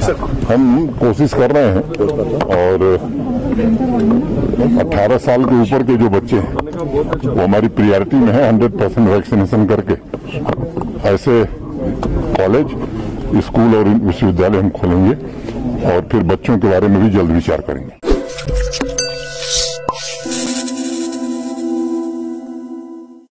हम कोशिश कर रहे हैं और 18 साल के ऊपर के जो बच्चे हैं वो हमारी प्रायोरिटी में है। 100% वैक्सीनेशन करके ऐसे कॉलेज, स्कूल और विश्वविद्यालय हम खोलेंगे और फिर बच्चों के बारे में भी जल्द विचार करेंगे।